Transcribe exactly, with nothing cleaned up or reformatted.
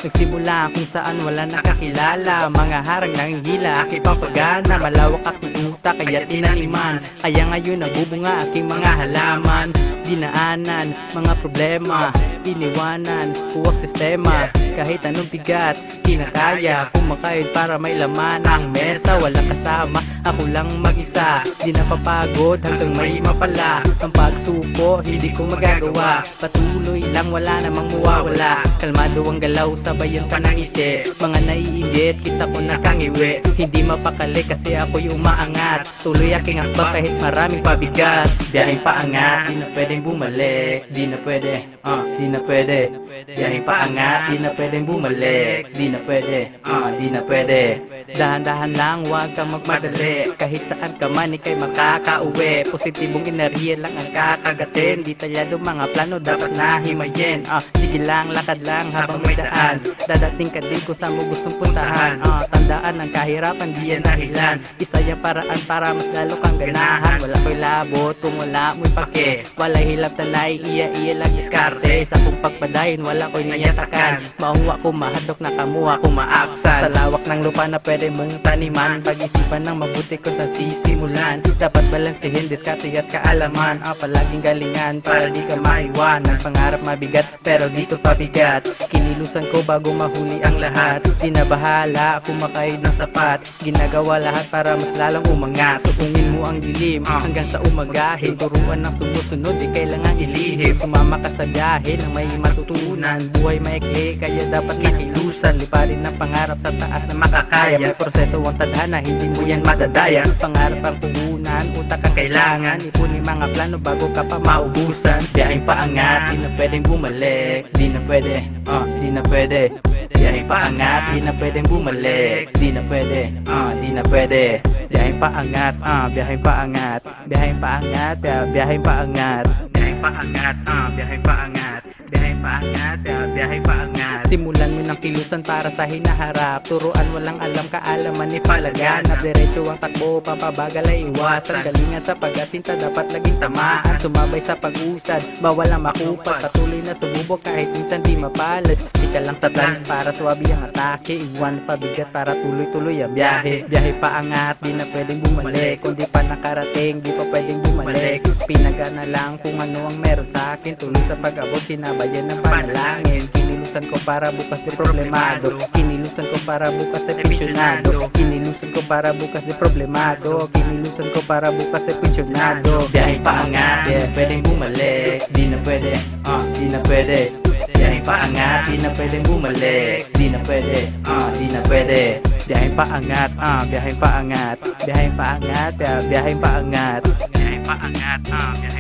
Nagsimula kung saan wala nakakilala, mga harang nanghihila, aking pampagana. Malawak aking utak kaya tinaniman, kaya ngayon nabubunga aking mga halaman. Dinaanan, mga problema, iniwanan, huwag sistema. Kahit anong bigat, kinakaya, kumakayod para may laman ang mesa. Walang kasama, ako lang mag-isa, di napapagod hanggang may mapala. Ang pagsuko, hindi ko magagawa, patuloy lang, wala namang mawawala. Kalmado ang galaw, sabayan pa ng ngiti, mga naiinggit, kita ko nakangiwi. Hindi mapakali kasi ako'y umaangat, tuloy aking akbang kahit maraming pabigat. Biyaheng paangat, di na pwedeng bumalik, di na pwede, ah, uh, di na pwede. Biyaheng paangat, di na pwedeng bumalik, di na pwede, ah, uh, di na pwede. Dahan-dahan lang, huwag kang magmadali, kahit saan ka man ikay makakauwi. Positibong enerhiya lang ang kakagatin, detalyado mga plano dapat nahimayin. Ah, uh, sige lang, lakad lang habang may daan, dadating ka din kung saan mo gustong puntahan. Ah, uh, tandaan ang kahirapan, di yan dahilan, isa yung paraan para mas lalo kang ganahan. Wala ko'y labot kung wala mo'y pake, walay hilap tanay, iya-iya lang diskarte. Sa kong pagpadayin, wala ko'y niyatakan, maungwa ko mahadok na kamuha ko maaksan. Sa lawak ng lupa na pwede mong taniman, pag-isipan ng mabuti kung saan sisimulan. Dapat balansihin, diskarte at kaalaman, ah, palaging galingan para di ka maiwanan. Pangarap mabigat pero dito pabigat, kinilusan ko bago mahuli ang lahat. Di na bahala, kumakayod ng sapat, ginagawa lahat para mas lalong umangat. Sukungin mo ang dilim hanggang sa umagahin, turuan ng sumusunod, di kailangan ilihim. Sumama ka sa biyahe na may matutunan, buhay maikli kaya dapat nakilusan. Liparin ng pangarap sa taas na makakaya, may proseso ang tadhana, hindi mo yan madadaya. Pangarap ang puhunan, utak ang kailangan, ipunin mga plano bago ka pa maubusan. Biyaheng paangat, di na pwedeng bumalik, di na pwede, ah, uh, di na pwede. Biyaheng paangat, di na pwedeng bumalik, di na pwede, ah, uh, di na pwede. Biyaheng paangat, ah, uh, biyaheng paangat, biyaheng paangat, biyaheng paangat, biyaheng paangat, ah, uh, biyaheng paangat, biyaheng paangat, biyaheng paangat. Simulan mo ng kilusan para sa hinaharap, turuan walang alam, kaalaman ni palaganap. Diretso ang takbo, papabagal ay iwasan, galingan sa pag-asinta dapat laging tamaan. Sumabay sa pag-usad, bawal ang makupat, patuloy na sumubok kahit minsan di mapalad. Stika lang sa tan para swabe ang atake, iwan pabigat para tuloy-tuloy ang biyahe. Biyahe paangat, di na pwedeng bumalik, kung di pa nakarating, di pa pwedeng bumalik. Pinagana lang kung ano ang meron sa akin, tuloy sa pag-abot, sinabayan ng panalangin. Kinilusan ko para bukas di problemado, kinilusan ko para bukas ay pensyonado, kinilusan ko para bukas di problemado, kinilusan ko para bukas ay pensyonado. Biyaheng paangat, di na pwedeng bumalik, di na pwede, ah, uh, di na pwede. Biyaheng paangat, di na pwedeng bumalik, di na pwede, ah, uh, di na pwede. Biyaheng paangat, ah, uh, biyaheng paangat, biyaheng paangat, biyaheng paangat, biyaheng paangat, ah, uh,